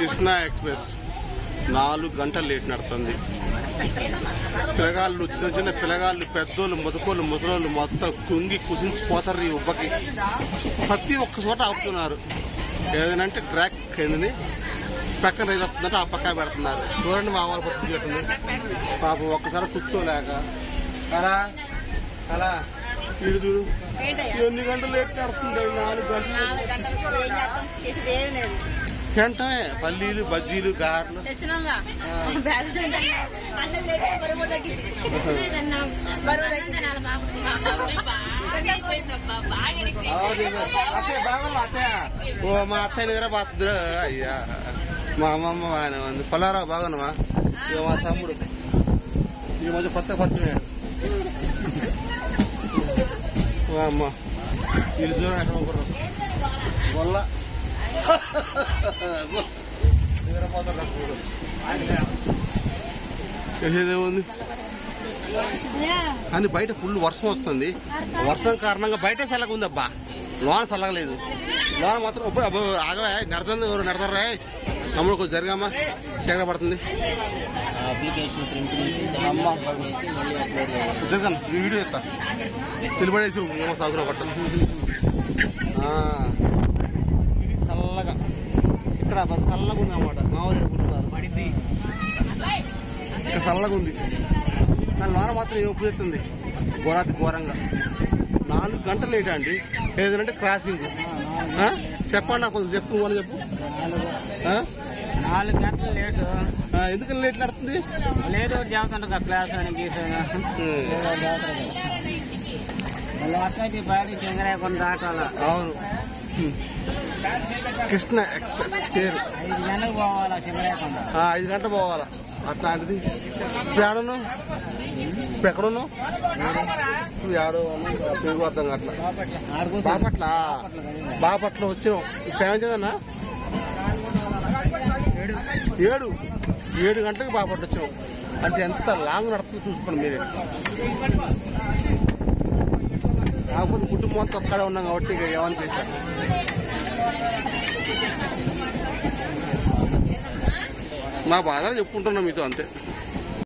Krishna express 4 గంటలు late నడుతుంది. పిల్లగాళ్ళు, చిన్న చిన్న పిల్లగాళ్ళు, పెద్దోళ్ళు, ముదకోళ్ళు, ముసలోళ్ళు మొత్తం కుంగి కుసించిపోతారు ఈ ఉబ్బకి. ప్రతి ఒక్క చోట ఆపుతున్నారు. ఏదైనా ట్రాక్ ఏంది పక్కన రైలు వస్తుందంటే ఆ పక్క పెడుతున్నారు. చూడండి మా వాళ్ళ పరిస్థితి పెట్టింది. పాపం ఒక్కసారి కూర్చోలేక అలా అలా వీడు చూడు ఎన్ని గంటలు లేట్ నడుతుంది. 4 గంటలు చెంటమే. పల్లీలు, బజ్జీలు, గారెలు ఓ మా అత్తయ్య నిద్ర పోతుందిరా. అయ్యా మా అమ్మమ్మ బాగానే ఉంది. పొలారావు బాగున్నావా? ఇక మా తమ్ముడు ఈ మధ్య కొత్త పరిచయం అమ్మ వీళ్ళు చూడండి వల్ల నిద్రపోతారు. చేసేదేముంది కానీ బయట ఫుల్ వర్షం వస్తుంది. వర్షం కారణంగా బయట చల్లగా ఉంది అబ్బా, లోన చల్లగలేదు. లోన మాత్రం ఆగవే నడుతుంది. ఎవరు నడతారా తమ్ముడు? కొంచెం జరిగామా చీకట పడుతుంది. జరగను ఈ వీడియో ఎత్తా సిలిబడేసి సాగున పట్టలు. ఇది చల్లగా ఇక్కడ చల్లగా ఉంది అన్నమాట. మా ఊరు కూర్చున్నారు ఇక్కడ చల్లగా ఉంది. కానీ లోన మాత్రం ఏం ఉప్పు తెస్తుంది ఘోరాతి ఘోరంగా. 4 గంటలు లేటా అండి? ఏదంటే క్రాసింగ్ చెప్పండి నాకు కొంచెం చెప్పు. అని చెప్పు 4 గంటలు లేటు. ఎందుకని లేట్ నడుతుంది? లేదు చెబుతుంట క్లాస్ అని బయట చెంగరాయకుండా దాటాల. అవును కృష్ణ ఎక్స్ప్రెస్ పేరు. 5 గంటలకు పోవాలా చెంగరాయకుండా? 5 గంటలు పోవాలా. అట్లాంటిది ఎక్కడున్నావు? ఎక్కడున్నావు? తెలుగు అర్థం అట్లా బాపట్ల వచ్చినావు. ఇప్పుడు ఏం చేదన్నా 7 గంటలకు బాపట్ల వచ్చినావు అంటే ఎంత లాంగ్ నడుతుందో చూసుకోండి మీరే. కాకపోతే కుటుంబం అంతా ఒక్కడే ఉన్నాం కాబట్టి ఇక ఏమనిపించారు. నా బాధ చెప్పుకుంటున్నా మీతో అంతే.